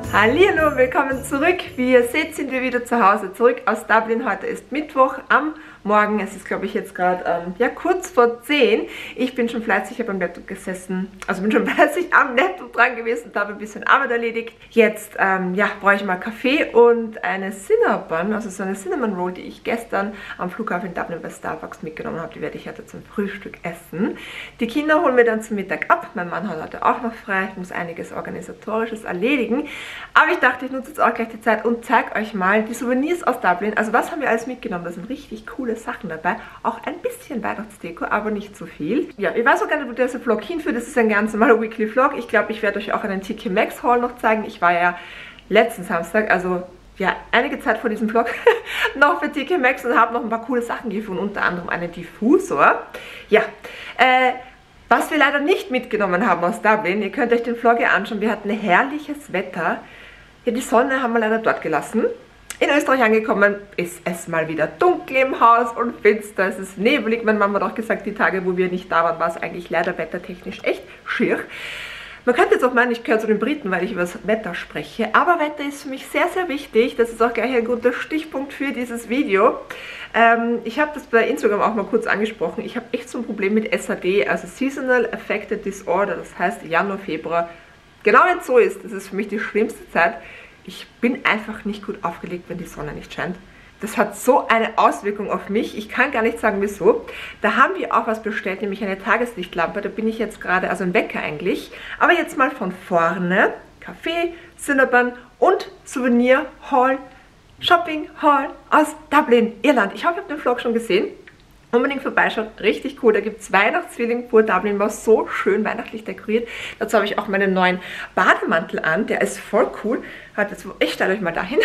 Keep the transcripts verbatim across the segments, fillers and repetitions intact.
Hallihallo, willkommen zurück. Wie ihr seht, sind wir wieder zu Hause, zurück aus Dublin. Heute ist Mittwoch am Morgen. Es ist, glaube ich, jetzt gerade ähm, ja, kurz vor zehn. Ich bin schon fleißig beim Laptop gesessen, also bin schon fleißig am Laptop dran gewesen und habe ein bisschen Arbeit erledigt. Jetzt ähm, ja, brauche ich mal Kaffee und eine Cinnabon, also so eine Cinnamon Roll, die ich gestern am Flughafen in Dublin bei Starbucks mitgenommen habe. Die werde ich heute zum Frühstück essen. Die Kinder holen wir dann zum Mittag ab. Mein Mann hat heute auch noch frei. Ich muss einiges Organisatorisches erledigen. Aber ich dachte, ich nutze jetzt auch gleich die Zeit und zeige euch mal die Souvenirs aus Dublin. Also was haben wir alles mitgenommen? Da sind richtig coole Sachen dabei. Auch ein bisschen Weihnachtsdeko, aber nicht zu viel. Ja, ich weiß auch gar nicht, wo dieser Vlog hinführt. Das ist ein ganz normaler Weekly Vlog. Ich glaube, ich werde euch auch einen T K Maxx Haul noch zeigen. Ich war ja letzten Samstag, also ja, einige Zeit vor diesem Vlog, noch für T K Maxx und habe noch ein paar coole Sachen gefunden. Unter anderem einen Diffusor. Ja, äh... was wir leider nicht mitgenommen haben aus Dublin, ihr könnt euch den Vlog hier anschauen, wir hatten herrliches Wetter. Ja, die Sonne haben wir leider dort gelassen. In Österreich angekommen ist es mal wieder dunkel im Haus und finster, es ist nebelig. Meine Mama hat auch gesagt, die Tage, wo wir nicht da waren, war es eigentlich leider wettertechnisch echt schier. Man könnte jetzt auch meinen, ich gehöre zu den Briten, weil ich über das Wetter spreche. Aber Wetter ist für mich sehr, sehr wichtig. Das ist auch gleich ein guter Stichpunkt für dieses Video. Ähm, ich habe das bei Instagram auch mal kurz angesprochen. Ich habe echt so ein Problem mit S A D, also Seasonal Affected Disorder. Das heißt Januar, Februar. Genau wenn es so ist, das ist für mich die schlimmste Zeit. Ich bin einfach nicht gut aufgelegt, wenn die Sonne nicht scheint. Das hat so eine Auswirkung auf mich. Ich kann gar nicht sagen, wieso. Da haben wir auch was bestellt, nämlich eine Tageslichtlampe. Da bin ich jetzt gerade, also ein Wecker eigentlich. Aber jetzt mal von vorne. Kaffee, Cinnabon und Souvenir Haul, Shopping Haul aus Dublin, Irland. Ich hoffe, ihr habt den Vlog schon gesehen. Unbedingt vorbeischauen, richtig cool. Da gibt es Weihnachtsfeeling pur. Dublin war so schön weihnachtlich dekoriert. Dazu habe ich auch meinen neuen Bademantel an. Der ist voll cool. Ich stelle euch mal dahin.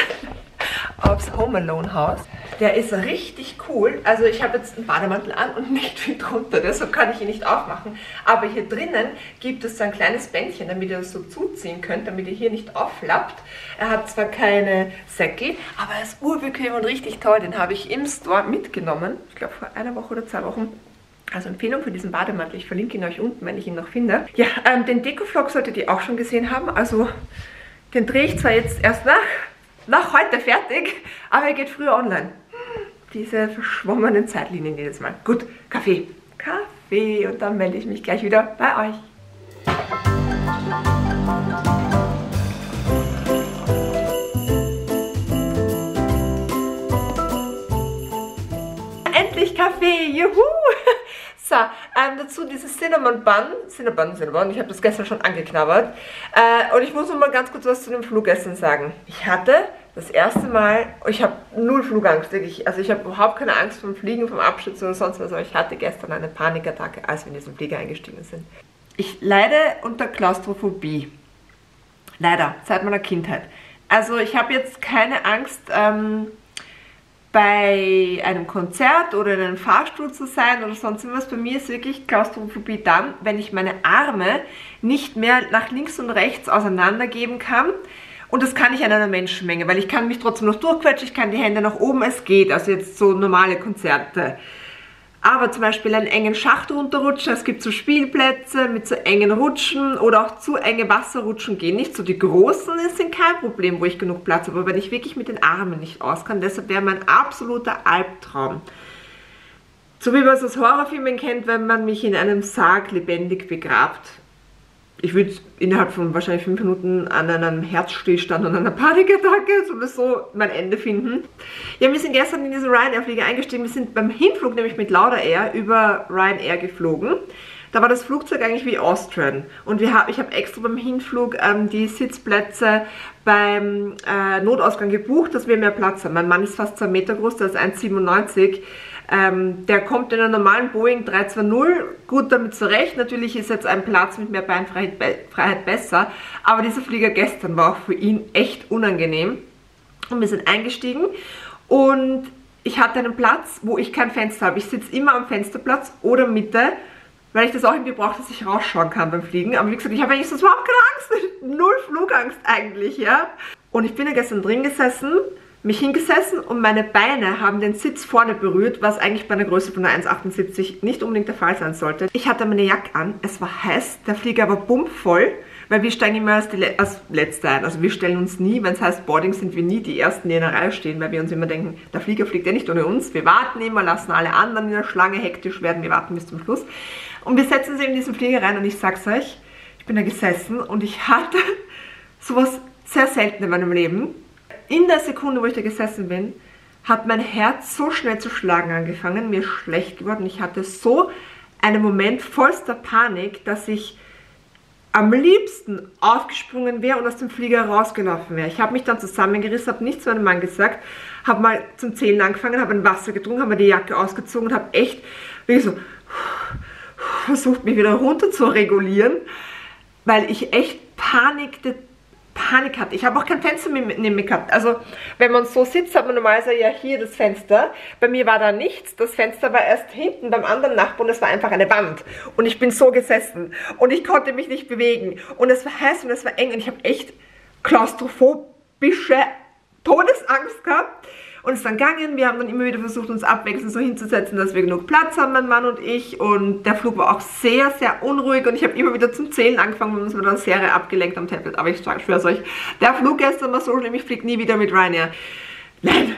Aufs Home Alone Haus. Der ist richtig cool. Also ich habe jetzt einen Bademantel an und nicht viel drunter. Deshalb kann ich ihn nicht aufmachen. Aber hier drinnen gibt es so ein kleines Bändchen, damit ihr das so zuziehen könnt, damit ihr hier nicht auflappt. Er hat zwar keine Säckel, aber er ist urbequem und richtig toll. Den habe ich im Store mitgenommen. Ich glaube vor einer Woche oder zwei Wochen. Also Empfehlung für diesen Bademantel. Ich verlinke ihn euch unten, wenn ich ihn noch finde. Ja, ähm, den Deko-Vlog solltet ihr auch schon gesehen haben. Also den drehe ich zwar jetzt erst nach. Noch heute fertig, aber er geht früher online. Diese verschwommenen Zeitlinien jedes Mal. Gut, Kaffee. Kaffee und dann melde ich mich gleich wieder bei euch. Endlich Kaffee, juhu! So, ähm, dazu dieses Cinnamon Bun, Cinnabon, Cinnabon, ich habe das gestern schon angeknabbert. Äh, und ich muss noch mal ganz kurz was zu dem Flugessen sagen. Ich hatte das erste Mal, ich habe null Flugangst, wirklich. Also ich habe überhaupt keine Angst vom Fliegen, vom Abstürzen oder sonst was, aber ich hatte gestern eine Panikattacke, als wir in diesen Flieger eingestiegen sind. Ich leide unter Klaustrophobie. Leider, seit meiner Kindheit. Also ich habe jetzt keine Angst, ähm, bei einem Konzert oder in einem Fahrstuhl zu sein oder sonst was. Bei mir ist wirklich Klaustrophobie dann, wenn ich meine Arme nicht mehr nach links und rechts auseinandergeben kann. Und das kann ich in einer Menschenmenge, weil ich kann mich trotzdem noch durchquetschen, ich kann die Hände nach oben, es geht. Also jetzt so normale Konzerte. Aber zum Beispiel einen engen Schacht runterrutschen, es gibt so Spielplätze mit so engen Rutschen oder auch zu enge Wasserrutschen gehen nicht. So die großen sind kein Problem, wo ich genug Platz habe, aber wenn ich wirklich mit den Armen nicht aus kann, deshalb wäre mein absoluter Albtraum. So wie man es aus Horrorfilmen kennt, wenn man mich in einem Sarg lebendig begrabt. Ich würde innerhalb von wahrscheinlich fünf Minuten an einem Herzstillstand und einer Panikattacke sowieso mein Ende finden. Ja, wir sind gestern in diesen Ryanair-Flieger eingestiegen. Wir sind beim Hinflug nämlich mit Laudair über Ryanair geflogen. Da war das Flugzeug eigentlich wie Austrian. Und wir hab, ich habe extra beim Hinflug ähm, die Sitzplätze beim äh, Notausgang gebucht, dass wir mehr Platz haben. Mein Mann ist fast zwei Meter groß, der ist eins Komma siebenundneunzig. Ähm, der kommt in einer normalen Boeing drei zwei null gut damit zurecht. Natürlich ist jetzt ein Platz mit mehr Beinfreiheit be Freiheit besser. Aber dieser Flieger gestern war auch für ihn echt unangenehm. Und wir sind eingestiegen und ich hatte einen Platz, wo ich kein Fenster habe. Ich sitze immer am Fensterplatz oder Mitte, weil ich das auch irgendwie brauche, dass ich rausschauen kann beim Fliegen. Aber wie gesagt, ich habe eigentlich sonst überhaupt keine Angst. Null Flugangst eigentlich, ja. Und ich bin ja gestern drin gesessen, mich hingesessen und meine Beine haben den Sitz vorne berührt, was eigentlich bei einer Größe von einer eins Komma achtundsiebzig nicht unbedingt der Fall sein sollte. Ich hatte meine Jacke an, es war heiß, der Flieger war bummvoll, weil wir steigen immer als, die Le als Letzte ein. Also wir stellen uns nie, wenn es heißt Boarding, sind wir nie die Ersten, die in der Reihe stehen, weil wir uns immer denken, der Flieger fliegt ja nicht ohne uns. Wir warten immer, lassen alle anderen in der Schlange hektisch werden, wir warten bis zum Schluss. Und wir setzen uns in diesen Flieger rein und ich sag's euch, ich bin da gesessen und ich hatte sowas sehr selten in meinem Leben. In der Sekunde, wo ich da gesessen bin, hat mein Herz so schnell zu schlagen angefangen, mir ist schlecht geworden. Ich hatte so einen Moment vollster Panik, dass ich am liebsten aufgesprungen wäre und aus dem Flieger rausgelaufen wäre. Ich habe mich dann zusammengerissen, habe nichts zu meinem Mann gesagt, habe mal zum Zählen angefangen, habe ein Wasser getrunken, habe mir die Jacke ausgezogen und habe echt wirklich so versucht, mich wieder runter zu regulieren, weil ich echt Panik, Panik hatte. Ich habe auch kein Fenster neben mir gehabt. Also, wenn man so sitzt, hat man normalerweise ja hier das Fenster. Bei mir war da nichts. Das Fenster war erst hinten beim anderen Nachbarn. Das war einfach eine Wand. Und ich bin so gesessen. Und ich konnte mich nicht bewegen. Und es war heiß und es war eng. Und ich habe echt klaustrophobische Todesangst gehabt. Und es ist dann gegangen, wir haben dann immer wieder versucht, uns abwechselnd so hinzusetzen, dass wir genug Platz haben, mein Mann und ich. Und der Flug war auch sehr, sehr unruhig und ich habe immer wieder zum Zählen angefangen, wir haben uns mit einer Serie abgelenkt am Tablet. Aber ich schwöre es euch, der Flug gestern war so schlimm, ich fliege nie wieder mit Ryanair. Nein,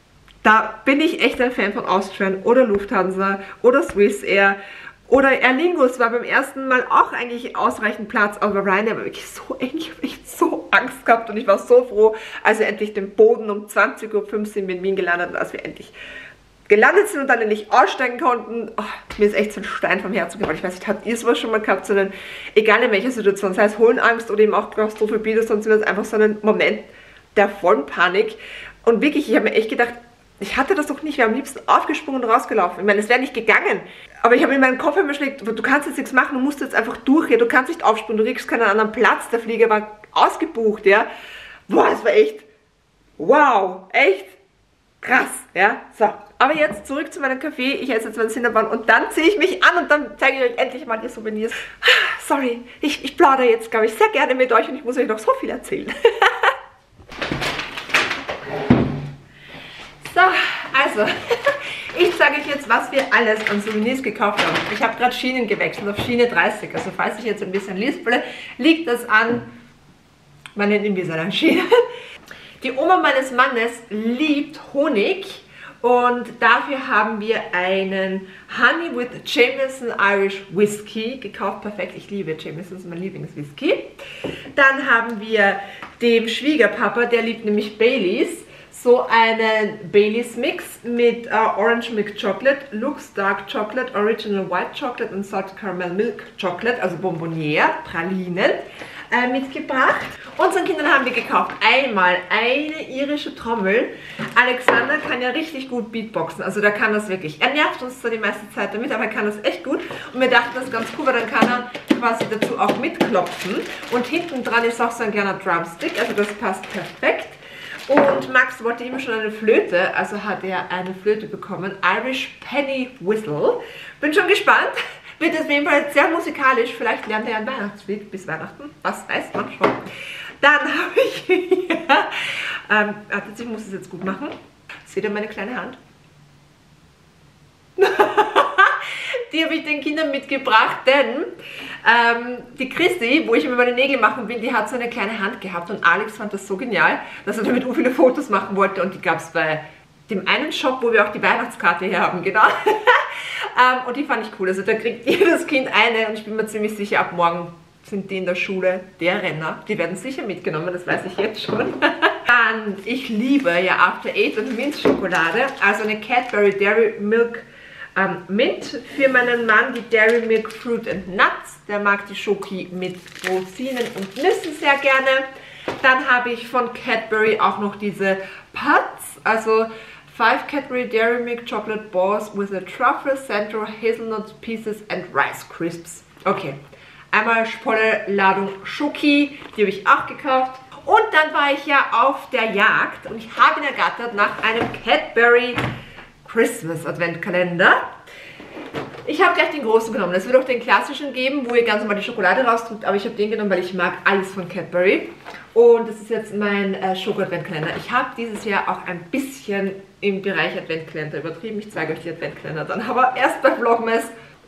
da bin ich echt ein Fan von Austrian oder Lufthansa oder Swiss Air. Oder Aer Lingus war beim ersten Mal auch eigentlich ausreichend Platz, aber Ryanair war wirklich so eng, ich habe echt so Angst gehabt und ich war so froh, als wir endlich den Boden um zwanzig Uhr fünfzehn in Wien gelandet, als wir endlich gelandet sind und dann endlich aussteigen konnten. Oh, mir ist echt so ein Stein vom Herzen gefallen. Ich weiß nicht, habt ihr sowas schon mal gehabt, sondern egal in welcher Situation, sei es Höhenangst oder eben auch Klaustrophobie, sonst war es einfach so ein Moment der vollen Panik. Und wirklich, ich habe mir echt gedacht, ich hatte das doch nicht, wir haben am liebsten aufgesprungen und rausgelaufen. Ich meine, es wäre nicht gegangen. Aber ich habe in meinem Kopf immer schlägt, du kannst jetzt nichts machen, du musst jetzt einfach durch, ja, du kannst nicht aufspringen, du kriegst keinen anderen Platz, der Flieger war ausgebucht, ja. Boah, es war echt, wow, echt krass, ja. So, aber jetzt zurück zu meinem Kaffee, ich esse jetzt meinen Cinnabon und dann ziehe ich mich an und dann zeige ich euch endlich mal die Souvenirs. Sorry, ich, ich plaudere jetzt, glaube ich, sehr gerne mit euch und ich muss euch noch so viel erzählen. So, also, ich zeige euch jetzt, was wir alles an Souvenirs gekauft haben. Ich habe gerade Schienen gewechselt auf Schiene dreißig. Also falls ich jetzt ein bisschen lispele, liegt das an meinen Invisalign-Schienen. Die Oma meines Mannes liebt Honig und dafür haben wir einen Honey with Jameson Irish Whiskey gekauft. Perfekt, ich liebe Jameson, das ist mein Lieblingswhisky. Dann haben wir dem Schwiegerpapa, der liebt nämlich Baileys, so einen Baileys Mix mit äh, Orange Milk Chocolate, Lux Dark Chocolate, Original White Chocolate und Salted Caramel Milk Chocolate, also Bonboniere, Pralinen, äh, mitgebracht. Unseren Kindern haben wir gekauft einmal eine irische Trommel. Alexander kann ja richtig gut Beatboxen, also der kann das wirklich. Er nervt uns zwar die meiste Zeit damit, aber er kann das echt gut. Und wir dachten, das ist ganz cool, weil dann kann er quasi dazu auch mitklopfen. Und hinten dran ist auch so ein kleiner Drumstick, also das passt perfekt. Und Max wollte immer schon eine Flöte, also hat er eine Flöte bekommen. Irish Penny Whistle. Bin schon gespannt. Wird auf jeden Fall sehr musikalisch. Vielleicht lernt er ein Weihnachtslied bis Weihnachten. Was weiß man schon. Dann habe ich hier... Ähm, wartet, ich muss es jetzt gut machen. Seht ihr meine kleine Hand? Die habe ich den Kindern mitgebracht, denn ähm, die Christi, wo ich immer meine Nägel machen will, die hat so eine kleine Hand gehabt und Alex fand das so genial, dass er damit so viele Fotos machen wollte und die gab es bei dem einen Shop, wo wir auch die Weihnachtskarte her haben, genau. ähm, und die fand ich cool, also da kriegt jedes Kind eine und ich bin mir ziemlich sicher, ab morgen sind die in der Schule der Renner. Die werden sicher mitgenommen, das weiß ich jetzt schon. Dann, ich liebe ja After Eight und Minzschokolade, also eine Cadbury Dairy Milk Ähm, Mint für meinen Mann, die Dairy Milk Fruit and Nuts. Der mag die Schoki mit Rosinen und Nüssen sehr gerne. Dann habe ich von Cadbury auch noch diese Puds, also five Cadbury Dairy Milk Chocolate Balls with a Truffle Center, Hazelnut Pieces and Rice Crisps. Okay, einmal volle Ladung Schoki, die habe ich auch gekauft. Und dann war ich ja auf der Jagd und ich habe ihn ergattert nach einem Cadbury Christmas Adventkalender. Ich habe gleich den großen genommen. Es wird auch den klassischen geben, wo ihr ganz normal die Schokolade rausdrückt, aber ich habe den genommen, weil ich mag alles von Cadbury. Und das ist jetzt mein äh, Schoko-Adventkalender. Ich habe dieses Jahr auch ein bisschen im Bereich Adventkalender übertrieben. Ich zeige euch die Adventkalender dann, aber erst bei Vlogmas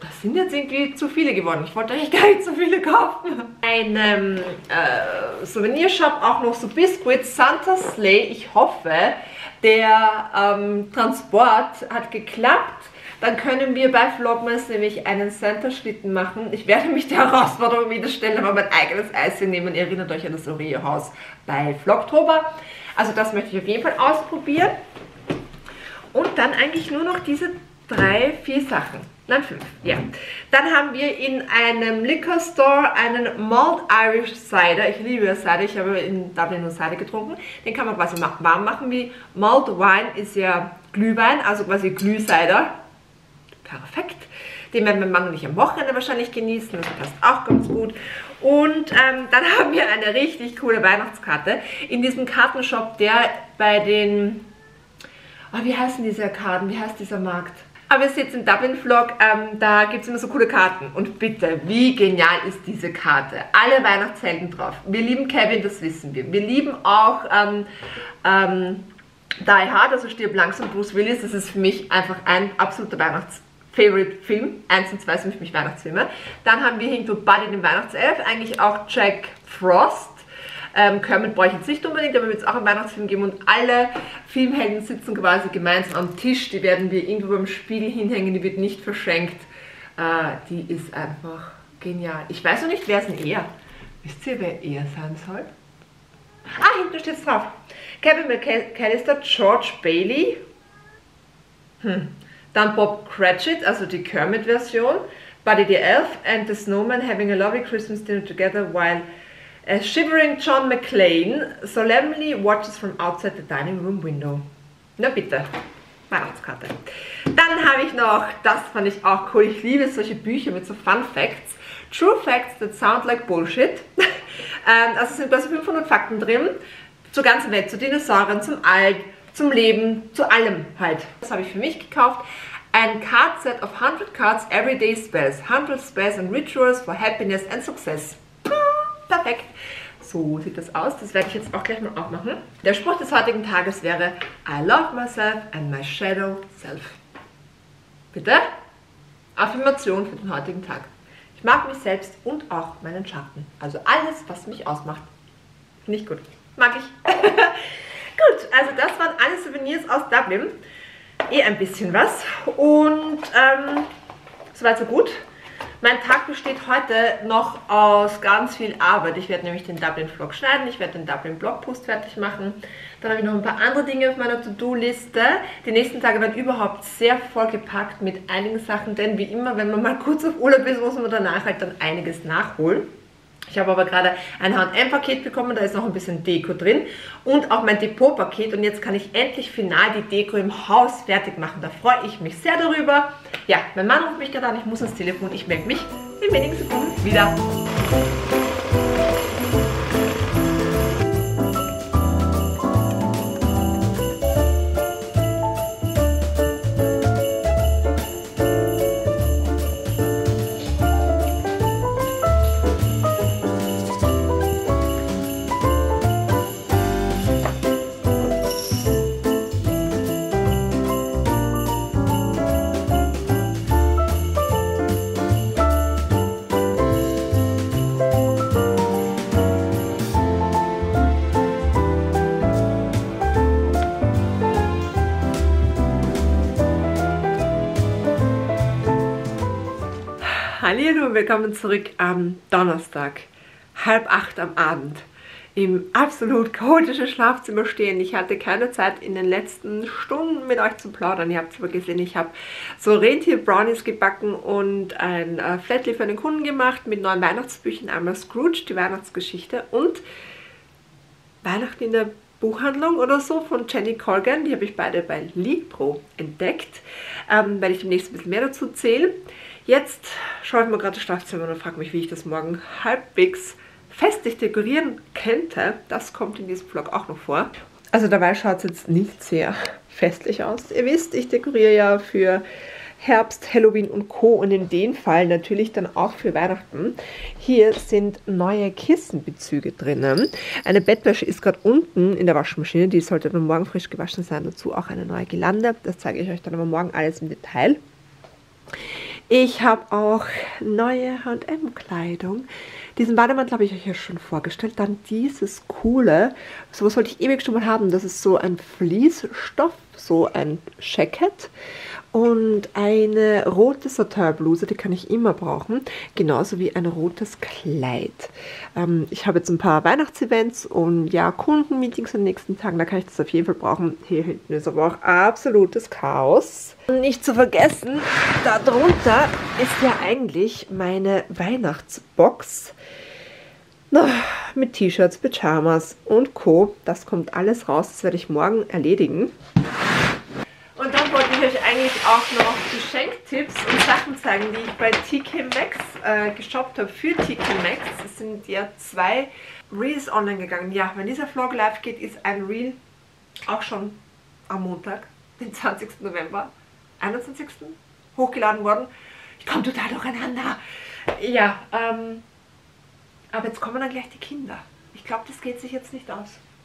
das sind jetzt irgendwie zu viele geworden. Ich wollte eigentlich gar nicht so viele kaufen. Einem äh, Souvenirshop auch noch so Biscuits, Santa Sleigh. Ich hoffe, der ähm, Transport hat geklappt. Dann können wir bei Vlogmas nämlich einen Santa-Schlitten machen. Ich werde mich der Herausforderung wieder stellen, aber mein eigenes Eis nehmen. Ihr erinnert euch an das Oreo-Haus bei Vlogtober. Also das möchte ich auf jeden Fall ausprobieren. Und dann eigentlich nur noch diese drei, vier Sachen. Nein, fünf. Ja. Dann haben wir in einem Liquor Store einen Malt Irish Cider. Ich liebe Cider. Ich habe in Dublin nur Cider getrunken. Den kann man quasi warm machen. Wie Malt Wine ist ja Glühwein, also quasi Glühcider. Perfekt. Den werden mein Mann und ich am Wochenende wahrscheinlich genießen. Das passt auch ganz gut. Und ähm, dann haben wir eine richtig coole Weihnachtskarte in diesem Kartenshop, der bei den... Oh, wie heißen diese Karten? Wie heißt dieser Markt? Aber ihr seht im Dublin-Vlog, ähm, da gibt es immer so coole Karten. Und bitte, wie genial ist diese Karte? Alle Weihnachtshelden drauf. Wir lieben Kevin, das wissen wir. Wir lieben auch ähm, ähm, Die Hard, also Stirb langsam, Bruce Willis. Das ist für mich einfach ein absoluter Weihnachts- Favorite-Film. Eins und zwei sind für mich Weihnachtsfilme. Dann haben wir irgendwo Buddy den Weihnachtself, eigentlich auch Jack Frost. Ähm, Kermit brauche ich jetzt nicht unbedingt, aber wird es auch einen Weihnachtsfilm geben und alle Filmhelden sitzen quasi gemeinsam am Tisch. Die werden wir irgendwo beim Spiegel hinhängen, die wird nicht verschenkt. Äh, die ist einfach genial. Ich weiß noch nicht, wer es denn eher. Wisst ihr, wer er sein soll? Ah, hinten steht es drauf. Kevin McAllister, George Bailey. Hm. Dann Bob Cratchit, also die Kermit-Version. Buddy the Elf and the Snowman having a lovely Christmas dinner together while a shivering John McClane solemnly watches from outside the dining room window. Na bitte, Weihnachtskarte. Dann habe ich noch, das fand ich auch cool, ich liebe solche Bücher mit so Fun Facts. True Facts that sound like bullshit. ähm, also es sind quasi fünfhundert Fakten drin, zur ganzen Welt, zu Dinosauriern, zum All, zum Leben, zu allem halt. Das habe ich für mich gekauft. Ein Card Set of hundred Cards Everyday Spells. hundred Spells and Rituals for Happiness and Success. Perfekt. So sieht das aus. Das werde ich jetzt auch gleich mal aufmachen. Der Spruch des heutigen Tages wäre I love myself and my shadow self. Bitte? Affirmation für den heutigen Tag. Ich mag mich selbst und auch meinen Schatten. Also alles, was mich ausmacht. Finde ich gut. Mag ich. Gut, also das waren alle Souvenirs aus Dublin. Eh ein bisschen was. Und ähm, soweit so gut. Mein Tag besteht heute noch aus ganz viel Arbeit. Ich werde nämlich den Dublin-Vlog schneiden, ich werde den Dublin-Blogpost fertig machen. Dann habe ich noch ein paar andere Dinge auf meiner To-Do-Liste. Die nächsten Tage werden überhaupt sehr vollgepackt mit einigen Sachen, denn wie immer, wenn man mal kurz auf Urlaub ist, muss man danach halt dann einiges nachholen. Ich habe aber gerade ein H und M-Paket bekommen, da ist noch ein bisschen Deko drin und auch mein Depot-Paket und jetzt kann ich endlich final die Deko im Haus fertig machen. Da freue ich mich sehr darüber. Ja, mein Mann ruft mich gerade an, ich muss ans Telefon, ich melde mich in wenigen Sekunden wieder. Hallo, willkommen zurück am Donnerstag, halb acht am Abend, im absolut chaotischen Schlafzimmer stehen. Ich hatte keine Zeit in den letzten Stunden mit euch zu plaudern. Ihr habt es aber gesehen, ich habe so Rentier-Brownies gebacken und ein äh, Flatley für den Kunden gemacht mit neuen Weihnachtsbüchern. Einmal Scrooge, die Weihnachtsgeschichte und Weihnachten in der Buchhandlung oder so von Jenny Colgan. Die habe ich beide bei Libro entdeckt. Ähm, werde ich demnächst ein bisschen mehr dazu zählen. Jetzt schaue ich mir gerade das Schlafzimmer und frage mich, wie ich das morgen halbwegs festlich dekorieren könnte. Das kommt in diesem Vlog auch noch vor. Also dabei schaut es jetzt nicht sehr festlich aus. Ihr wisst, ich dekoriere ja für Herbst, Halloween und Co. und in dem Fall natürlich dann auch für Weihnachten. Hier sind neue Kissenbezüge drinnen. Eine Bettwäsche ist gerade unten in der Waschmaschine. Die sollte dann morgen frisch gewaschen sein. Dazu auch eine neue Girlande. Das zeige ich euch dann aber morgen alles im Detail. Ich habe auch neue H und M-Kleidung. Diesen Bademantel habe ich euch ja schon vorgestellt. Dann dieses coole, sowas wollte ich ewig schon mal haben. Das ist so ein Fleecestoff, so ein Jacket. Und eine rote Satinbluse, die kann ich immer brauchen. Genauso wie ein rotes Kleid. Ähm, ich habe jetzt ein paar Weihnachtsevents und ja, Kundenmeetings in den nächsten Tagen. Da kann ich das auf jeden Fall brauchen. Hier hinten ist aber auch absolutes Chaos. Nicht zu vergessen, darunter ist ja eigentlich meine Weihnachtsbox. Mit T-Shirts, Pyjamas und Co. Das kommt alles raus. Das werde ich morgen erledigen. Und dann wollte ich euch eigentlich auch noch Geschenktipps und Sachen zeigen, die ich bei T K Maxx äh, geshoppt habe für T K Maxx. Es sind ja zwei Reels online gegangen. Ja, wenn dieser Vlog live geht, ist ein Reel auch schon am Montag, den zwanzigsten November, einundzwanzigsten hochgeladen worden. Ich komme total durcheinander. Ja, ähm, aber jetzt kommen dann gleich die Kinder. Ich glaube, das geht sich jetzt nicht aus.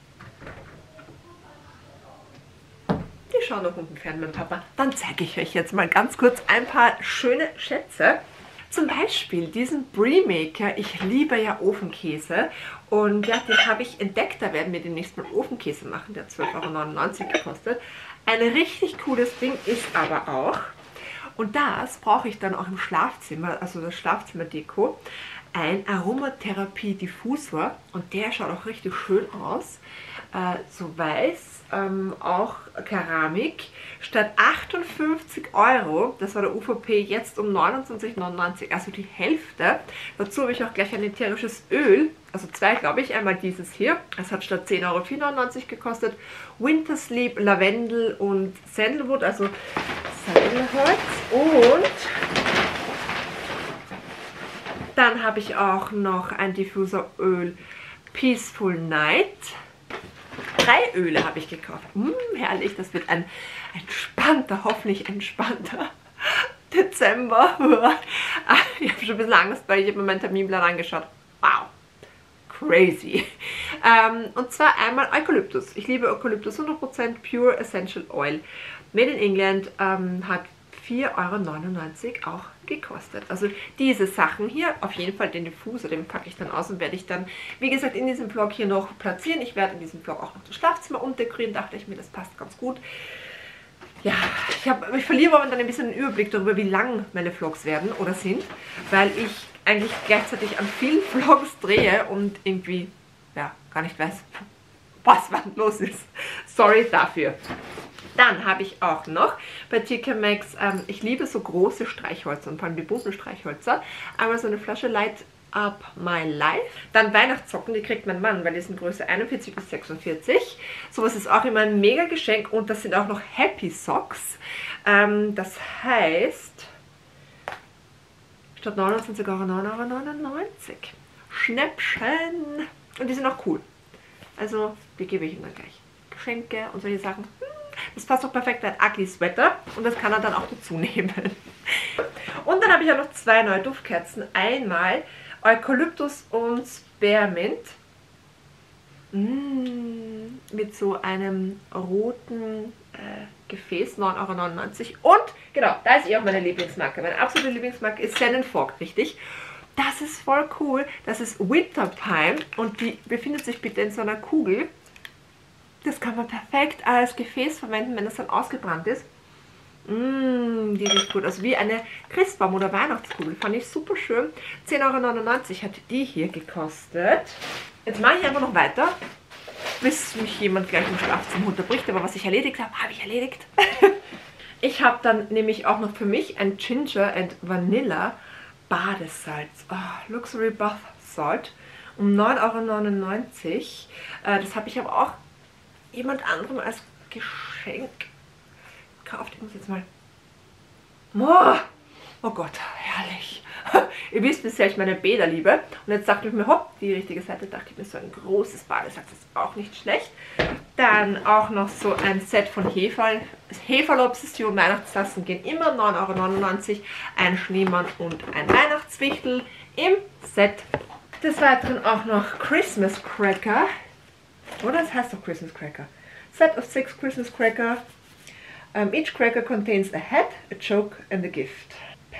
Die schauen noch unten fern, mein Papa. Dann zeige ich euch jetzt mal ganz kurz ein paar schöne Schätze. Zum Beispiel diesen Brie Maker. Ich liebe ja Ofenkäse. Und ja, den habe ich entdeckt. Da werden wir demnächst mal Ofenkäse machen. Der hat zwölf Euro neunundneunzig gekostet. Ein richtig cooles Ding ist aber auch, und das brauche ich dann auch im Schlafzimmer, also das Schlafzimmerdeko, ein Aromatherapie-Diffusor. Und der schaut auch richtig schön aus. Äh, so weiß. Ähm, auch Keramik, statt achtundfünfzig Euro, das war der U V P, jetzt um neunundzwanzig neunundneunzig, also die Hälfte. Dazu habe ich auch gleich ein ätherisches Öl, also zwei glaube ich, einmal dieses hier, es hat statt zehn Euro vier neunundneunzig gekostet, Winter Sleep, Lavendel und Sandalwood, also Sandelholz. Und dann habe ich auch noch ein Diffuseröl Peaceful Night. Drei Öle habe ich gekauft. Hm, herrlich, das wird ein entspannter, hoffentlich entspannter Dezember. Ich habe schon ein bisschen Angst, weil ich habe mir meinen Terminplan angeschaut. Wow, crazy. Ähm, und zwar einmal Eukalyptus. Ich liebe Eukalyptus, hundert Prozent Pure Essential Oil. Made in England, ähm, hat vier Euro neunundneunzig auch gekostet. Also diese Sachen hier, auf jeden Fall den Diffuser, den packe ich dann aus und werde ich dann, wie gesagt, in diesem Vlog hier noch platzieren. Ich werde in diesem Vlog auch noch das Schlafzimmer umdekorieren, dachte ich mir, das passt ganz gut. Ja, ich, hab, ich verliere aber dann ein bisschen den Überblick darüber, wie lang meine Vlogs werden oder sind, weil ich eigentlich gleichzeitig an vielen Vlogs drehe und irgendwie, ja, gar nicht weiß, was wann los ist. Sorry dafür. Dann habe ich auch noch bei T K Maxx, ähm, ich liebe so große Streichhölzer und vor allem die bunten Streichhölzer. Einmal so eine Flasche Light Up My Life. Dann Weihnachtssocken, die kriegt mein Mann, weil die sind Größe einundvierzig bis sechsundvierzig. Sowas ist auch immer ein mega Geschenk und das sind auch noch Happy Socks. Ähm, das heißt, statt neunundzwanzig Euro neun Euro neunundneunzig. Schnäppchen. Und die sind auch cool. Also, die gebe ich ihm dann gleich. Geschenke und solche Sachen. Das passt auch perfekt bei ein Ugly Sweater und das kann er dann auch dazu nehmen. Und dann habe ich ja noch zwei neue Duftkerzen. Einmal Eukalyptus und Spearmint. Mm, mit so einem roten äh, Gefäß, neun Euro neunundneunzig. Und, genau, da ist eh auch meine Lieblingsmarke. Meine absolute Lieblingsmarke ist Sand and Fog, richtig? Das ist voll cool. Das ist Winter Pine und die befindet sich bitte in so einer Kugel. Das kann man perfekt als Gefäß verwenden, wenn das dann ausgebrannt ist. Mmh, die riecht gut. Also wie eine Christbaum- oder Weihnachtskugel. Fand ich super schön. zehn Euro neunundneunzig hat die hier gekostet. Jetzt mache ich einfach noch weiter, bis mich jemand gleich im Schlafzimmer unterbricht. Aber was ich erledigt habe, habe ich erledigt. Ich habe dann nämlich auch noch für mich ein Ginger and Vanilla Badesalz. Oh, Luxury Bath Salt. Um neun Euro neunundneunzig. Äh, das habe ich aber auch jemand anderem als Geschenk gekauft. Ich muss jetzt mal... Oh, oh Gott, herrlich. Ihr wisst bisher, ich meine Bäder liebe. Und jetzt dachte ich mir, hopp, die richtige Seite, dachte ich mir, so ein großes Badesalz ist auch nicht schlecht. Dann auch noch so ein Set von Heferl. Heferl-Obsession, Weihnachtstassen gehen immer, neun Euro neunundneunzig. Ein Schneemann und ein Weihnachtswichtel im Set. Des Weiteren auch noch Christmas Cracker. Oder es heißt doch Christmas Cracker. Set of six Christmas Cracker. Um, each cracker contains a head, a choke and a gift. Perfekt.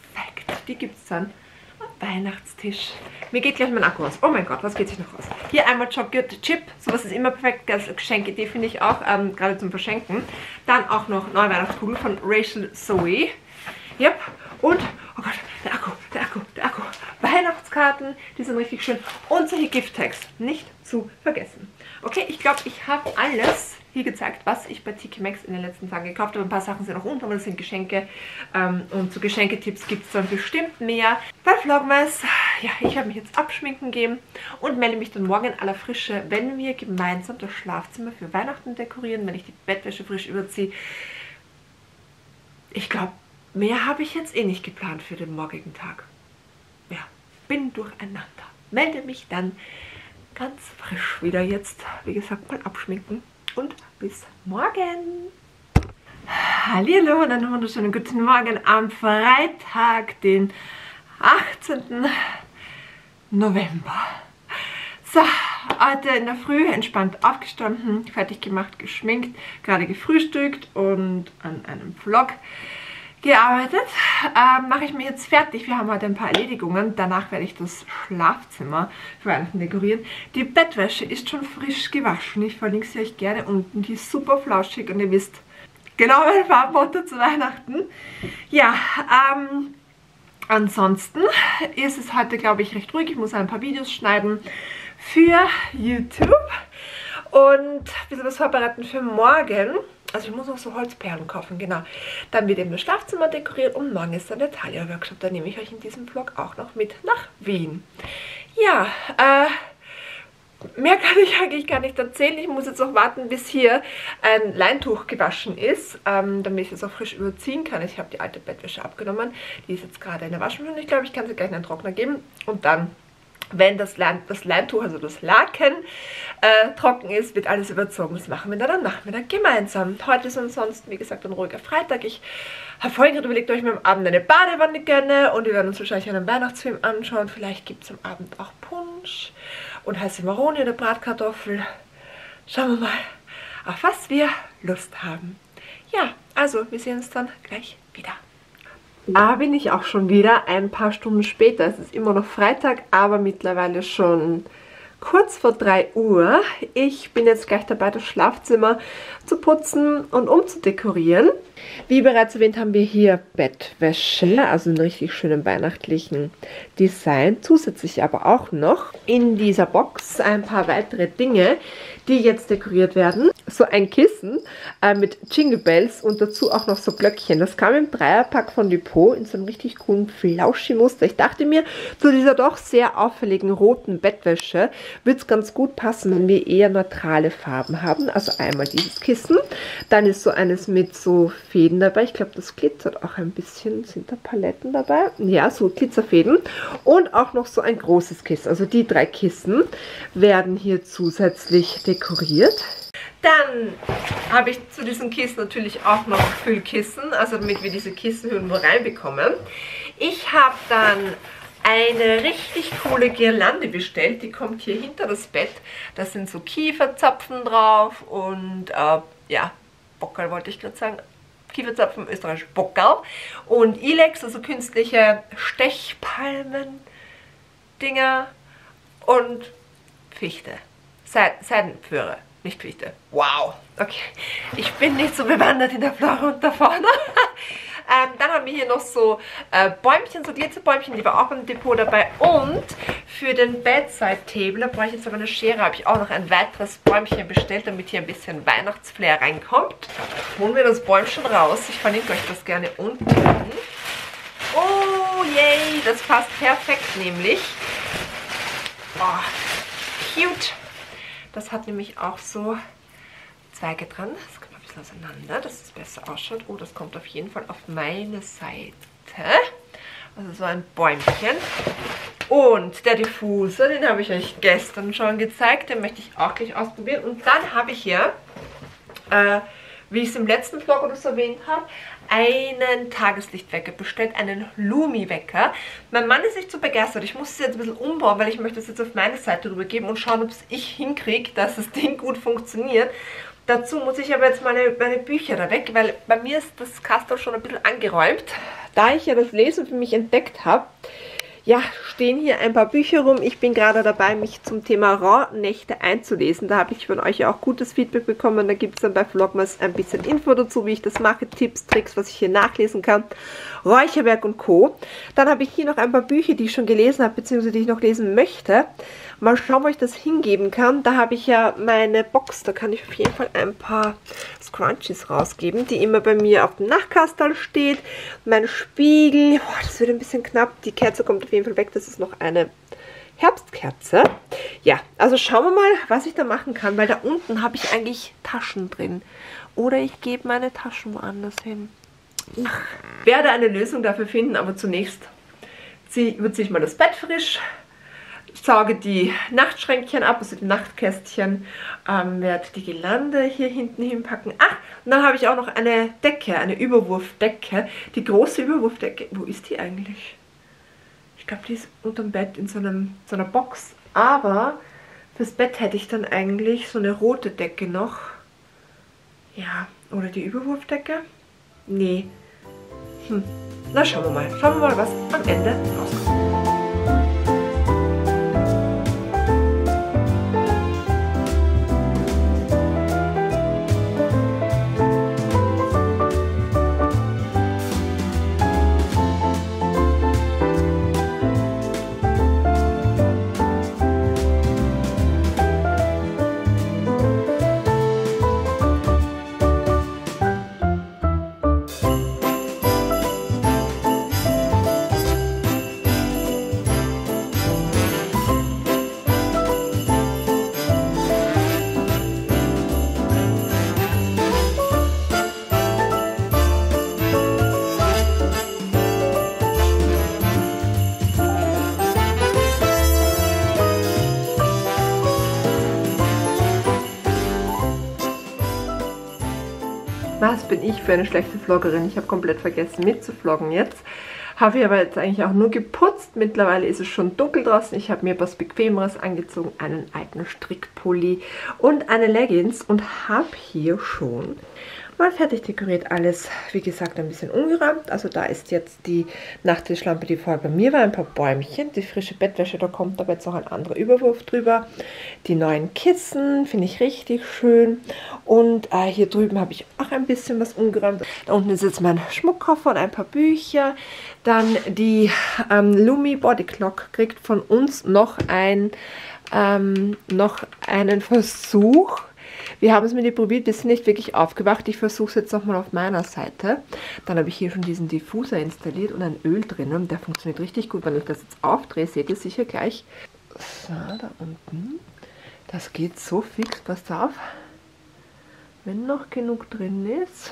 perfekt. Die gibt es dann am Weihnachtstisch. Mir geht gleich mein Akku aus. Oh mein Gott, was geht sich noch aus? Hier einmal Chocolate Chip. Sowas ist immer perfekt als Geschenkidee, finde ich auch. Ähm, gerade zum Verschenken. Dann auch noch neue Weihnachtskugeln von Rachel Zoe. Yep. Und, oh Gott, der Akku, der Akku, der Akku. Weihnachtskarten, die sind richtig schön. Und solche Gift-Tags, nicht zu vergessen. Okay, ich glaube, ich habe alles hier gezeigt, was ich bei T K Maxx in den letzten Tagen gekauft habe. Ein paar Sachen sind noch unten, aber das sind Geschenke. Ähm, und zu Geschenketipps gibt es dann bestimmt mehr. Bei Vlogmas, ja, ich werde mich jetzt abschminken gehen und melde mich dann morgen in aller Frische, wenn wir gemeinsam das Schlafzimmer für Weihnachten dekorieren, wenn ich die Bettwäsche frisch überziehe. Ich glaube, mehr habe ich jetzt eh nicht geplant für den morgigen Tag. Ja, bin durcheinander. Melde mich dann ganz frisch wieder jetzt. Wie gesagt, mal abschminken. Und bis morgen. Hallihallo und einen wunderschönen guten Morgen am Freitag, den achtzehnten November. So, heute in der Früh entspannt aufgestanden, fertig gemacht, geschminkt, gerade gefrühstückt und an einem Vlog gearbeitet. Ähm, mache ich mir jetzt fertig. Wir haben heute ein paar Erledigungen. Danach werde ich das Schlafzimmer für Weihnachten dekorieren. Die Bettwäsche ist schon frisch gewaschen. Ich verlinke sie euch gerne unten. Die ist super flauschig und ihr wisst genau mein Farbmotto zu Weihnachten. Ja, ähm, ansonsten ist es heute, glaube ich, recht ruhig. Ich muss ein paar Videos schneiden für YouTube und ein bisschen was vorbereiten für morgen. Also ich muss noch so Holzperlen kaufen, genau. Dann wird eben das Schlafzimmer dekoriert und morgen ist dann der Talia-Workshop. Da nehme ich euch in diesem Vlog auch noch mit nach Wien. Ja, äh, mehr kann ich eigentlich gar nicht erzählen. Ich muss jetzt noch warten, bis hier ein Leintuch gewaschen ist, ähm, damit ich es auch frisch überziehen kann. Ich habe die alte Bettwäsche abgenommen. Die ist jetzt gerade in der Waschmaschine. Ich glaube, ich kann sie gleich in den Trockner geben und dann, wenn das, Lein, das Leintuch, also das Laken, äh, trocken ist, wird alles überzogen. Das machen wir dann am Nachmittag gemeinsam. Heute ist ansonsten, wie gesagt, ein ruhiger Freitag. Ich habe vorhin gerade überlegt, ob ich mir am Abend eine Badewanne gönne und wir werden uns wahrscheinlich einen Weihnachtsfilm anschauen. Vielleicht gibt es am Abend auch Punsch und heiße Maroni oder Bratkartoffel. Schauen wir mal, auf was wir Lust haben. Ja, also wir sehen uns dann gleich wieder. Da bin ich auch schon wieder, ein paar Stunden später. Es ist immer noch Freitag, aber mittlerweile schon kurz vor drei Uhr. Ich bin jetzt gleich dabei, das Schlafzimmer zu putzen und umzudekorieren. Wie bereits erwähnt, haben wir hier Bettwäsche, also einen richtig schönen weihnachtlichen Design. Zusätzlich aber auch noch in dieser Box ein paar weitere Dinge, die jetzt dekoriert werden. So ein Kissen äh, mit Jingle Bells und dazu auch noch so Glöckchen. Das kam im Dreierpack von Depot in so einem richtig coolen Flauschi-Muster. Ich dachte mir, zu dieser doch sehr auffälligen roten Bettwäsche wird es ganz gut passen, wenn wir eher neutrale Farben haben. Also einmal dieses Kissen, dann ist so eines mit so Fäden dabei. Ich glaube, das glitzert auch ein bisschen. Sind da Paletten dabei? Ja, so Glitzerfäden. Und auch noch so ein großes Kissen. Also die drei Kissen werden hier zusätzlich dekoriert. Dann habe ich zu diesem Kissen natürlich auch noch Füllkissen, also damit wir diese Kissen irgendwo reinbekommen. Ich habe dann eine richtig coole Girlande bestellt, die kommt hier hinter das Bett. Da sind so Kieferzapfen drauf und äh, ja, Bockerl wollte ich gerade sagen. Kieferzapfen, österreichisch Bockerl. Und Ilex, also künstliche Stechpalmen, Dinger und Fichte. Seidenpföre. Nicht Fichte. Wow. Okay. Ich bin nicht so bewandert in der Flora und der Fauna. ähm, dann haben wir hier noch so äh, Bäumchen, so Glitzerbäumchen, die war auch im Depot dabei. Und für den Bedside Table, da brauche ich jetzt aber eine Schere, habe ich auch noch ein weiteres Bäumchen bestellt, damit hier ein bisschen Weihnachtsflair reinkommt. Holen wir das Bäumchen raus. Ich verlinke euch das gerne unten. Oh, yay. Das passt perfekt nämlich. Oh, cute. Das hat nämlich auch so Zweige dran. Das kommt ein bisschen auseinander, dass es besser ausschaut. Oh, das kommt auf jeden Fall auf meine Seite. Also so ein Bäumchen. Und der Diffuser, den habe ich euch gestern schon gezeigt. Den möchte ich auch gleich ausprobieren. Und dann habe ich hier, äh, wie ich es im letzten Vlog oder so erwähnt habe, einen Tageslichtwecker bestellt, einen Lumi-Wecker. Mein Mann ist nicht so begeistert. Ich muss es jetzt ein bisschen umbauen, weil ich möchte es jetzt auf meine Seite rübergeben und schauen, ob es ich hinkriege, dass das Ding gut funktioniert. Dazu muss ich aber jetzt meine, meine Bücher da weg, weil bei mir ist das Kastel schon ein bisschen angeräumt. Da ich ja das Lesen für mich entdeckt habe, ja, stehen hier ein paar Bücher rum. Ich bin gerade dabei, mich zum Thema Rauhnächte einzulesen. Da habe ich von euch ja auch gutes Feedback bekommen. Da gibt es dann bei Vlogmas ein bisschen Info dazu, wie ich das mache, Tipps, Tricks, was ich hier nachlesen kann. Räucherwerk und Co. Dann habe ich hier noch ein paar Bücher, die ich schon gelesen habe, beziehungsweise die ich noch lesen möchte. Mal schauen, wo ich das hingeben kann. Da habe ich ja meine Box, da kann ich auf jeden Fall ein paar Scrunchies rausgeben, die immer bei mir auf dem Nachtkastel steht. Mein Spiegel, oh, das wird ein bisschen knapp. Die Kerze kommt auf jeden Fall weg, das ist noch eine Herbstkerze. Ja, also schauen wir mal, was ich da machen kann, weil da unten habe ich eigentlich Taschen drin. Oder ich gebe meine Taschen woanders hin. Ich werde eine Lösung dafür finden, aber zunächst würze ich mal das Bett frisch. Sauge die Nachtschränkchen ab, also die Nachtkästchen, ähm, werde die Girlande hier hinten hinpacken. Ach, und dann habe ich auch noch eine Decke, eine Überwurfdecke. Die große Überwurfdecke, wo ist die eigentlich? Ich glaube, die ist unterm Bett in so, einem, so einer Box. Aber fürs Bett hätte ich dann eigentlich so eine rote Decke noch. Ja, oder die Überwurfdecke? Nee. Hm. Na, schauen wir mal. Schauen wir mal, was am Ende rauskommt. Was bin ich für eine schlechte Vloggerin? Ich habe komplett vergessen mitzuvloggen jetzt. Habe ich aber jetzt eigentlich auch nur geputzt. Mittlerweile ist es schon dunkel draußen. Ich habe mir was Bequemeres angezogen, einen alten Strickpulli und eine Leggings und habe hier schon mal fertig dekoriert. Alles, wie gesagt, ein bisschen umgeräumt. Also da ist jetzt die Nachttischlampe, die vorher bei mir war, ein paar Bäumchen, die frische Bettwäsche, da kommt aber jetzt noch ein anderer Überwurf drüber. Die neuen Kissen finde ich richtig schön. Und äh, hier drüben habe ich auch ein bisschen was umgeräumt. Da unten ist jetzt mein Schmuckkoffer und ein paar Bücher. Dann die ähm, Lumi Body Clock kriegt von uns noch, ein, ähm, noch einen Versuch. Wir haben es mit ihr probiert, wir sind nicht wirklich aufgewacht. Ich versuche es jetzt nochmal auf meiner Seite. Dann habe ich hier schon diesen Diffuser installiert und ein Öl drin. Der funktioniert richtig gut. Wenn ich das jetzt aufdrehe, seht ihr sicher gleich. So, da unten. Das geht so fix, passt auf. Wenn noch genug drin ist,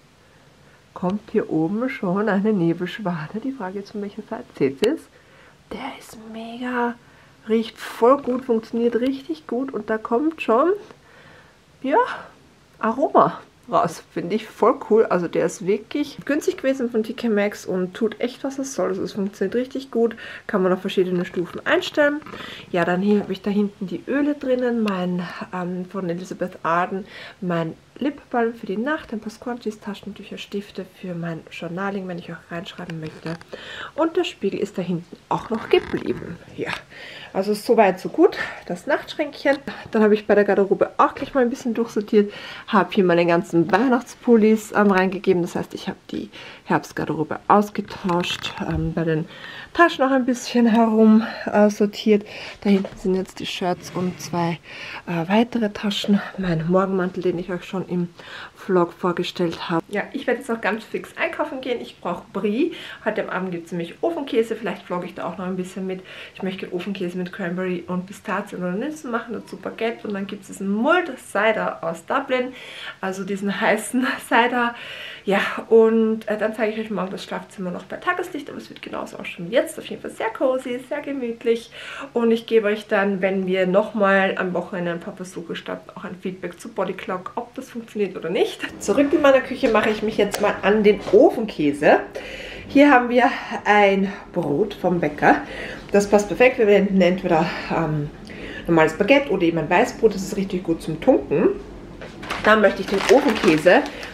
kommt hier oben schon eine Nebelschwade. Die Frage ist, von welcher Seite seht ihr es? Der ist mega, riecht voll gut, funktioniert richtig gut und da kommt schon, ja, Aroma raus. Finde ich voll cool. Also der ist wirklich günstig gewesen von T K Maxx und tut echt, was es soll. Also es funktioniert richtig gut. Kann man auf verschiedene Stufen einstellen. Ja, dann hier habe ich da hinten die Öle drinnen. Mein ähm, von Elizabeth Arden, mein Lipbalm für die Nacht, ein paar Scrunchies, Taschentücher, Stifte für mein Journaling, wenn ich auch reinschreiben möchte. Und der Spiegel ist da hinten auch noch geblieben. Ja, also soweit so gut. Das Nachtschränkchen. Dann habe ich bei der Garderobe auch gleich mal ein bisschen durchsortiert. Habe hier meine ganzen Weihnachtspullis ähm, reingegeben. Das heißt, ich habe die Herbstgarderobe ausgetauscht. Ähm, bei den Taschen noch ein bisschen herum äh, sortiert. Da hinten sind jetzt die Shirts und zwei äh, weitere Taschen. Mein Morgenmantel, den ich euch schon im Vlog vorgestellt habe. Ja, ich werde jetzt noch ganz fix einkaufen gehen. Ich brauche Brie. Heute am Abend gibt es nämlich Ofenkäse. Vielleicht vlogge ich da auch noch ein bisschen mit. Ich möchte Ofenkäse mit Cranberry und Pistazien oder Nüssen machen, dazu Baguette. Und dann gibt es diesen Mulled Cider aus Dublin, also diesen heißen Cider. Ja, und äh, dann zeige ich euch morgen das Schlafzimmer noch bei Tageslicht, aber es wird genauso ausschauen wie jetzt. Auf jeden Fall sehr cozy, sehr gemütlich. Und ich gebe euch dann, wenn wir nochmal am Wochenende ein paar Versuche starten, auch ein Feedback zu Body Clock, ob das funktioniert oder nicht. Zurück in meiner Küche mache ich mich jetzt mal an den Ofenkäse. Hier haben wir ein Brot vom Bäcker. Das passt perfekt. Wir verwenden entweder ähm, normales Baguette oder eben ein Weißbrot. Das ist richtig gut zum Tunken. Dann möchte ich den Ofenkäse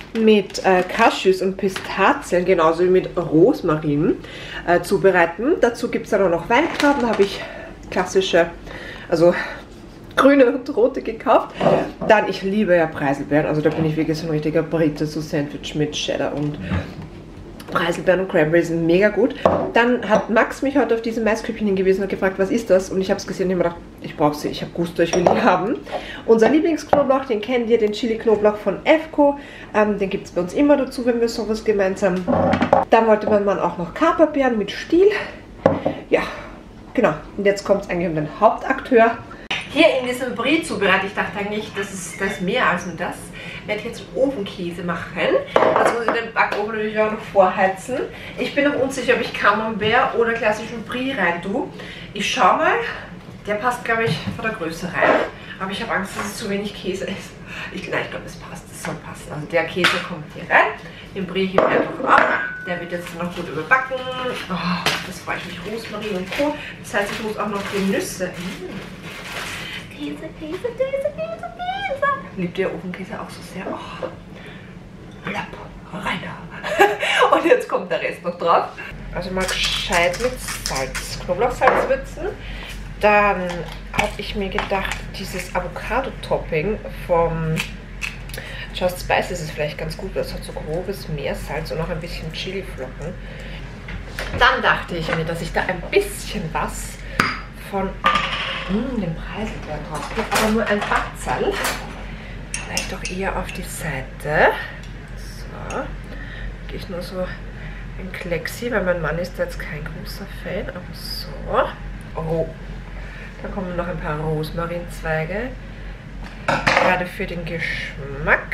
mit äh, Cashews und Pistazien, genauso wie mit Rosmarin äh, zubereiten. Dazu gibt es dann auch noch Weintrauben, da habe ich klassische, also grüne und rote gekauft. Dann, ich liebe ja Preiselbeeren, also da bin ich wirklich so ein richtiger Brite, so Sandwich mit Cheddar und Preiselbeeren und Cranberries sind mega gut. Dann hat Max mich heute auf diese Maiskübchen hingewiesen und gefragt, was ist das? Und ich habe es gesehen und habe gedacht, ich brauche sie, ich habe Gusto, ich will die haben. Unser Lieblingsknoblauch, den kennt ihr, den Chili-Knoblauch von Efco. Ähm, den gibt es bei uns immer dazu, wenn wir sowas gemeinsam. Dann wollte mein Mann auch noch Kaperbeeren mit Stiel. Ja, genau. Und jetzt kommt es eigentlich um den Hauptakteur. Hier in diesem Brie zubereitet, ich dachte eigentlich, das ist, das ist mehr als nur das, werde ich jetzt Ofenkäse machen. Also muss ich den Backofen natürlich auch noch vorheizen. Ich bin noch unsicher, ob ich Camembert oder klassischen Brie rein tue. Ich schaue mal, der passt glaube ich von der Größe rein, aber ich habe Angst, dass es zu wenig Käse ist. Ich, nein, ich glaube es passt, es soll passen. Also der Käse kommt hier rein, den Brie hier einfach ab. Der wird jetzt noch gut überbacken. Oh, das freue ich mich, Rosmarin und Co. Das heißt, ich muss auch noch die Nüsse... Mmh. Käse, Käse, Käse, Käse, Käse. Liebt ihr Ofenkäse auch so sehr? Oh. Lapp, rein da. Und jetzt kommt der Rest noch drauf. Also mal gescheit mit Salz, Knoblauchsalz würzen. Dann habe ich mir gedacht, dieses Avocado-Topping vom Just Spices ist vielleicht ganz gut. Das hat so grobes Meersalz und noch ein bisschen Chiliflocken. Dann dachte ich mir, dass ich da ein bisschen was von Mmh, den Preiselbeeren drauf gibt, aber nur ein Batzal. Vielleicht auch eher auf die Seite. So, gehe ich nur so ein Klecksi, weil mein Mann ist jetzt kein großer Fan, aber so. Oh, da kommen noch ein paar Rosmarinzweige, gerade für den Geschmack.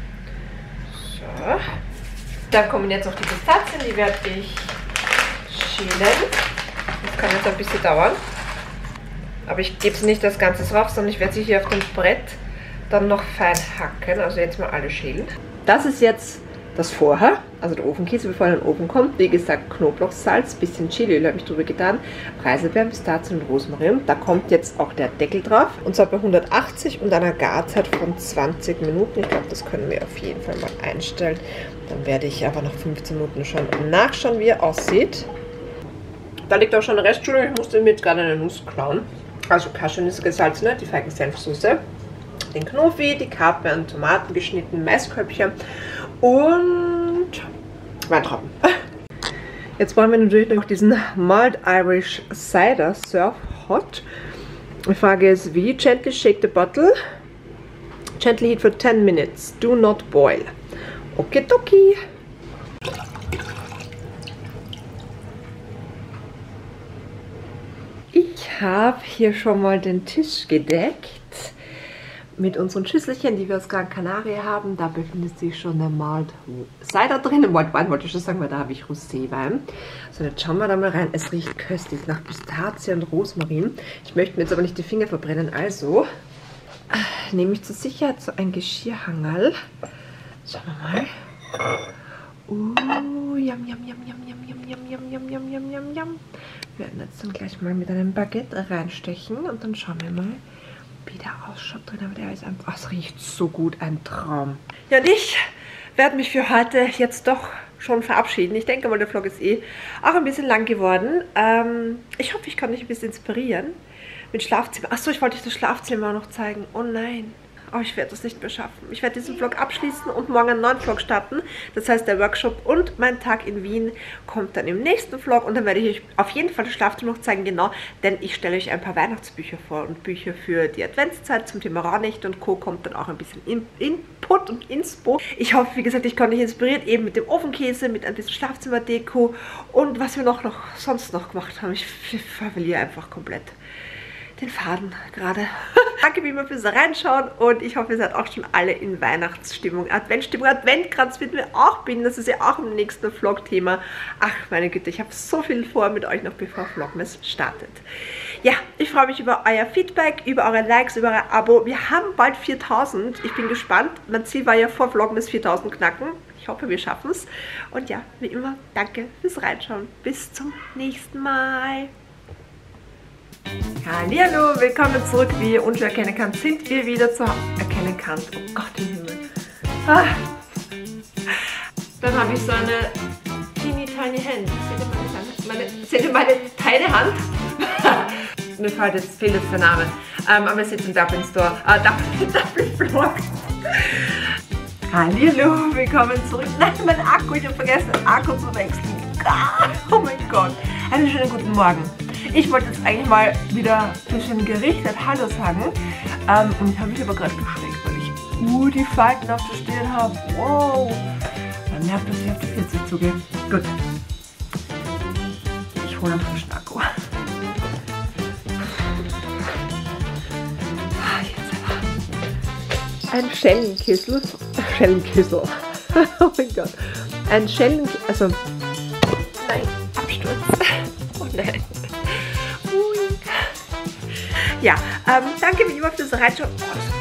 So, dann kommen jetzt noch die Pistazien, die werde ich schälen. Das kann jetzt ein bisschen dauern. Aber ich gebe es nicht das Ganze drauf, sondern ich werde sie hier auf dem Brett dann noch fein hacken. Also jetzt mal alle schälen. Das ist jetzt das Vorher, also der Ofenkäse, bevor er in den Ofen kommt. Wie gesagt, Knoblauchsalz, bisschen Chiliöl habe ich drüber getan, Preiselbeeren, Pistazien und Rosmarin. Da kommt jetzt auch der Deckel drauf. Und zwar bei hundertachtzig und einer Garzeit von zwanzig Minuten. Ich glaube, das können wir auf jeden Fall mal einstellen. Dann werde ich aber nach fünfzehn Minuten schon nachschauen, wie er aussieht. Da liegt auch schon eine Restschule. Ich musste mir jetzt gerade eine Nuss klauen. Also Cashewnüsse gesalzene, die Feigensenfsoße, den Knofi, die Kapern, Tomaten geschnitten, Maiskörbchen und Weintrauben. Jetzt brauchen wir natürlich noch diesen Mild Irish Cider Surf Hot. Die Frage ist wie? Gently shake the bottle. Gently heat for ten minutes. Do not boil. Okidoki. Ich habe hier schon mal den Tisch gedeckt mit unseren Schüsselchen, die wir aus Gran Canaria haben. Da befindet sich schon der Mild Cider drin. Waldwein wollte ich schon sagen, weil da habe ich Roséwein. So, jetzt schauen wir da mal rein. Es riecht köstlich nach Pistazie und Rosmarin. Ich möchte mir jetzt aber nicht die Finger verbrennen, also nehme ich zur Sicherheit so ein Geschirrhangerl. Schauen wir mal. Uh, yum, yum, yum, yum, yum, yum, yum, yum, yum, yum, yum, yum, yum. Wir werden jetzt dann gleich mal mit einem Baguette reinstechen und dann schauen wir mal, wie der ausschaut drin. Aber der ist einfach, oh, es riecht so gut, ein Traum. Ja, und ich werde mich für heute jetzt doch schon verabschieden. Ich denke mal, der Vlog ist eh auch ein bisschen lang geworden. Ähm, ich hoffe, ich kann dich ein bisschen inspirieren mit Schlafzimmer. Achso, ich wollte euch das Schlafzimmer noch zeigen. Oh nein. Oh, ich werde das nicht mehr schaffen. Ich werde diesen Vlog abschließen und morgen einen neuen Vlog starten. Das heißt, der Workshop und mein Tag in Wien kommt dann im nächsten Vlog. Und dann werde ich euch auf jeden Fall das Schlafzimmer noch zeigen, genau. Denn ich stelle euch ein paar Weihnachtsbücher vor und Bücher für die Adventszeit zum Thema Rauhnächte und Co. kommt dann auch ein bisschen in Input und Inspo. Ich hoffe, wie gesagt, ich konnte euch inspiriert, eben mit dem Ofenkäse, mit ein bisschen Schlafzimmerdeko und was wir noch, noch sonst noch gemacht haben. Ich verliere einfach komplett den Faden gerade. Danke wie immer fürs Reinschauen und ich hoffe, ihr seid auch schon alle in Weihnachtsstimmung, Adventstimmung. Adventkranz wird mir auch binden, das ist ja auch im nächsten Vlog-Thema. Ach, meine Güte, ich habe so viel vor mit euch noch, bevor Vlogmas startet. Ja, ich freue mich über euer Feedback, über eure Likes, über euer Abo. Wir haben bald viertausend. Ich bin gespannt. Mein Ziel war ja vor Vlogmas viertausend knacken. Ich hoffe, wir schaffen es. Und ja, wie immer, danke fürs Reinschauen. Bis zum nächsten Mal. Hallihallo, willkommen zurück. Wie ihr unschwer erkennen könnt, sind wir wieder zu Hause. Erkennen könnt. Oh Gott im Himmel. Ah. Dann habe ich so eine teeny tiny Hand. Seht ihr meine Hand? Meine, seht ihr meine kleine Hand? Mir fällt jetzt, fehlt jetzt der Name. Ähm, aber es ist im Dublin Store. Äh, Dublin, Dublin Vlog. Hallo, willkommen zurück. Nein, mein Akku, ich habe vergessen, den Akku zu wechseln. Oh mein Gott. Einen schönen guten Morgen. Ich wollte jetzt eigentlich mal wieder ein bisschen gerichtet Hallo sagen. Ähm, und ich habe mich aber gerade geschreckt, weil ich uh, die Falten auf der Stirn habe. Wow. Man merkt, dass ich auf die vierzig zugehe. Gut. Ich hole einen frischen Akku. Ein Schellenkessel. Schellenkessel. Oh mein Gott. Ein Schellen... Also... Nein, Absturz. Oh nein. Ui. Ja, ähm, danke wie immer fürs Reinschauen. Oh,